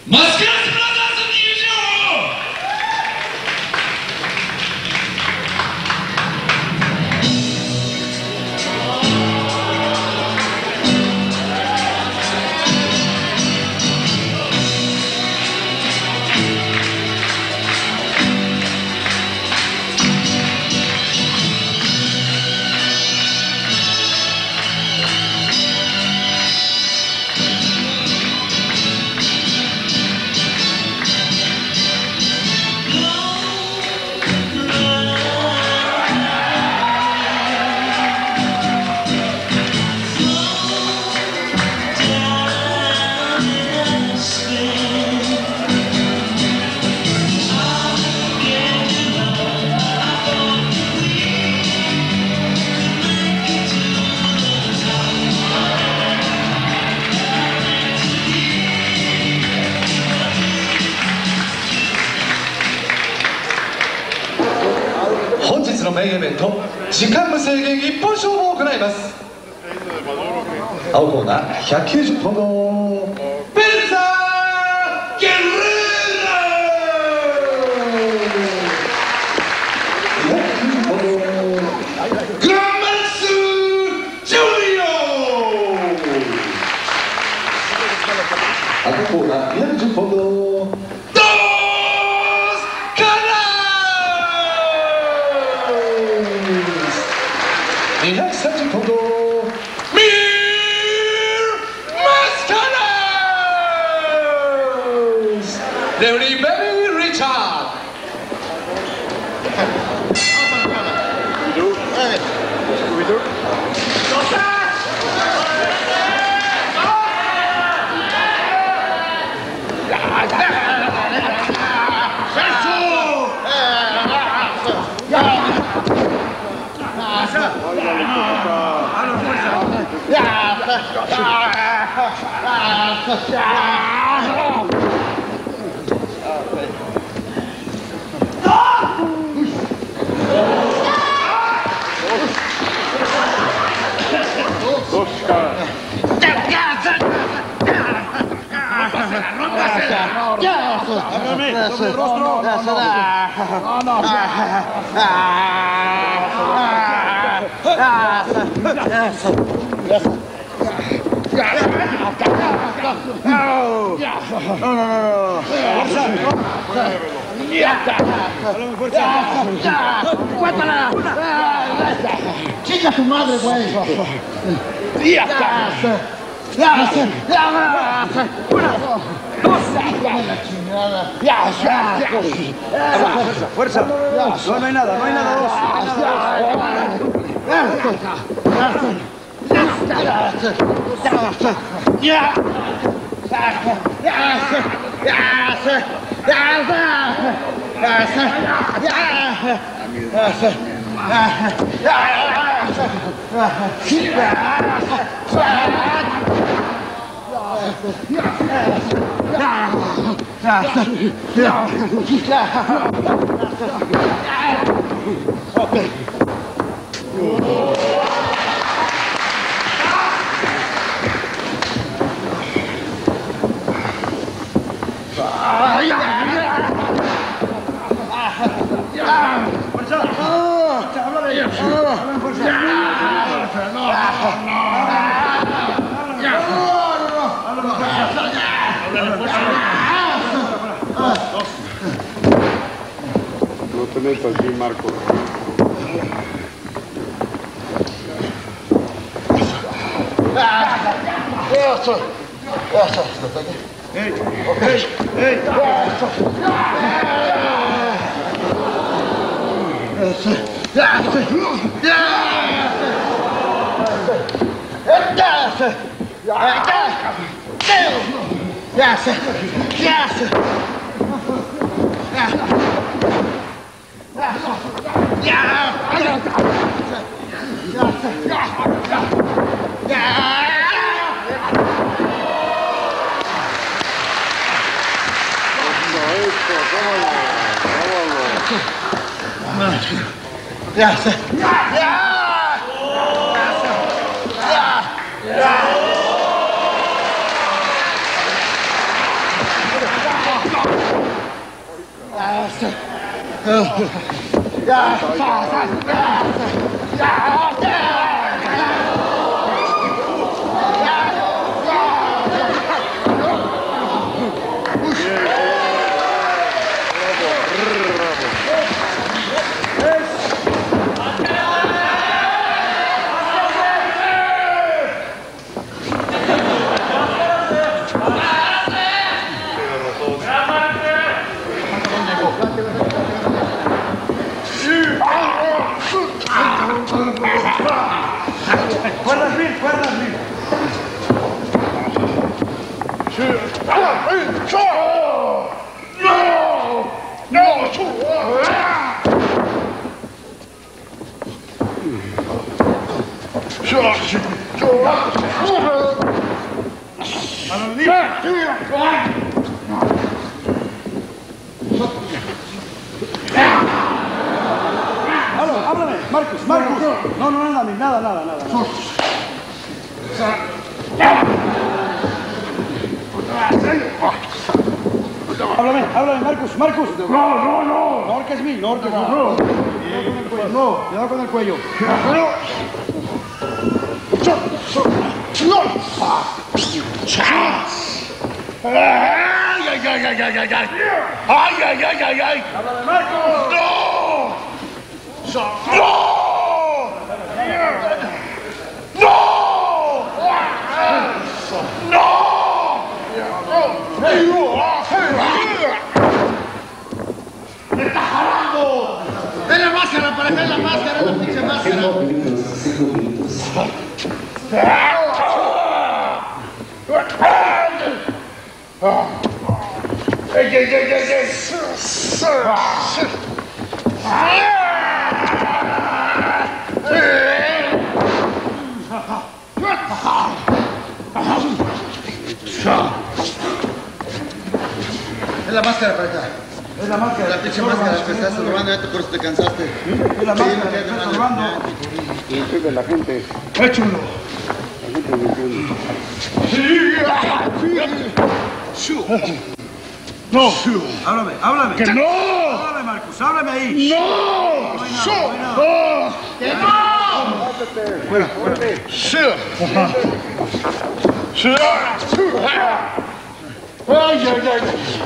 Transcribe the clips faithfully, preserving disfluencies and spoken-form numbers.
マスカラスブラザーズ入場。 本日のメインイベント、時間無制限一本勝負を行います。青コーナーひゃくきゅうじゅっぽんのペルサー・ゲレーロ、ひゃくきゅうじゅっぽんのグランマックス・ジュニオ、赤コーナーにひゃくじゅっぽんのにひゃくさんじゅっぽんのミール・マスカラス、レフリー・ベリー・リチャー Chica tu madre, güey. Ya está. Una, dos, ya, ya. Fuerza, fuerza. No, no hay nada, no hay nada. Dos. Ya. No te metas así, Marco. Eso, eso, Hey, hey, hey. Ya, ya, ya. Ya. Cuerdas mil, cuerdas mil. Háblame, háblame, Marcus, Marcus. No, no, nada, nada, nada, nada. Háblame, háblame, Marcus, Marcus. No, no, no. No orques mil, no orques mil. No, no, cuidado con el cuello. ¡Ay, ay, ay, ay, ay, ay! ¡Ay, ay, ay, ay, ay! ¡Háblame, Marcus! ¡No! ¡No! ¡No! ¡No! ¡Me está jalando! ¡Ven la máscara, para ven la máscara, la pinche máscara! Cinco minutos, cinco minutos. ¡Ey, ey, ey, ey, ey! Es la máscara para acá. Es la máscara. La pinche máscara que estás robando, ya te, por eso te cansaste. Es la máscara que estás robando. No entiende la gente. Échalo. La gente no entiende. No. Háblame, háblame. ¡Que no! Háblame, Marcus, háblame ahí. ¡No! No hay nada, no hay nada. ¡Que no! Fuera, fuera. ¡Sí! ¡Sí! ¡Ay, ay, ay!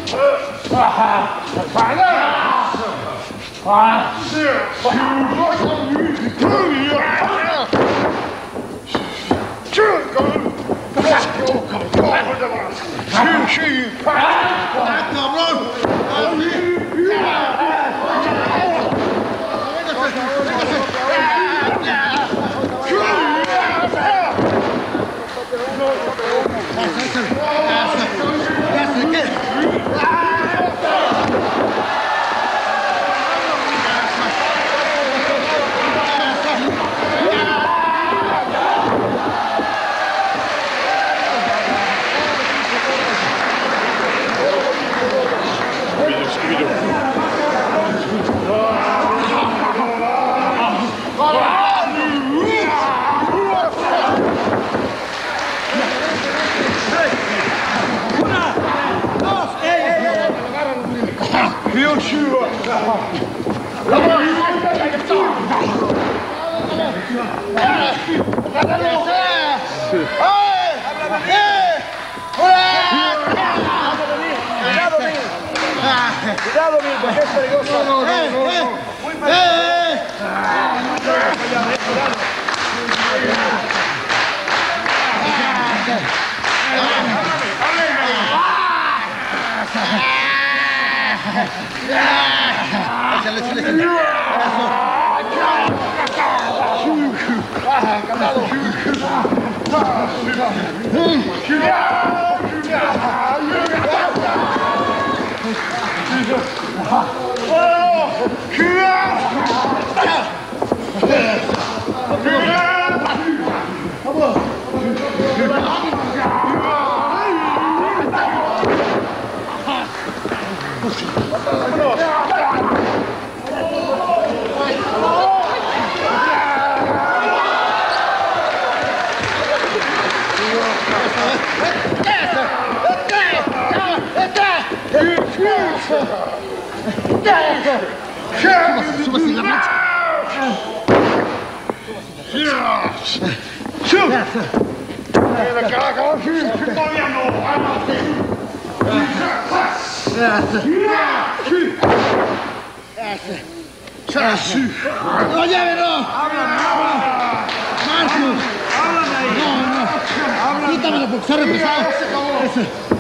Cuidado, mi, porque es peligroso. No, no, no, no. Muy peligroso. Échale, échale, échale. Esta, esta, esta. Súbase en la plancha. Todavía no. ¡No, llave, no! ¡Marcos! No, no. Quítamelo porque está repesado. Eso.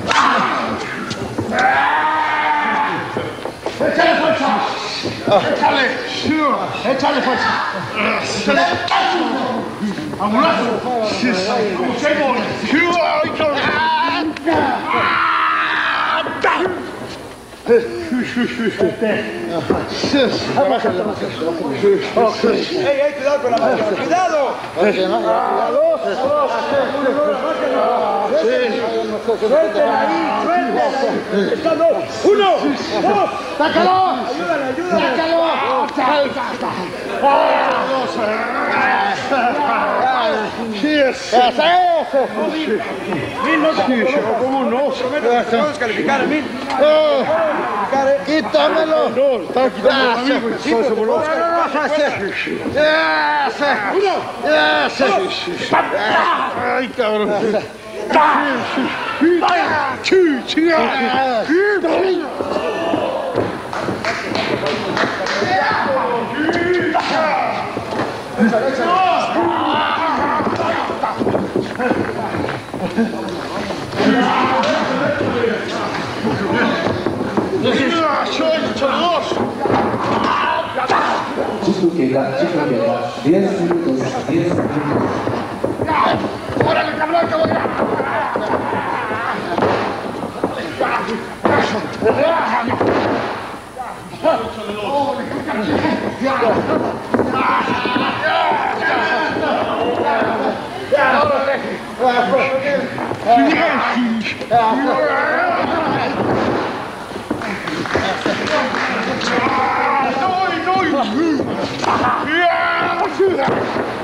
¡Échale fuerza! ¡Échale! ¡Échale fuerza! ¡Échale! ¡Ambulazo! ¡Como Seymour! ¡Ey, ey, cuidado con la máquina! ¡Cuidado! ¡Suéltela ahí! ¡Suéltela ahí! ¡Están dos! ¡Uno! ¡Dos! ¡Sácalo! ¡Ayúdale, ayúdale! ¡Sácalo! Mil, no te ¿cómo no? Prometo que te voy a descalificar a mil. ¡Quítamelo! No, estaba quitando a mí, güey. Sí, pero te voy a descalificar. ¡Ay, cabrón! Chico queda, chico queda. diez minutos, diez minutos. ¡Órale, cabrón, cabrón! No, no.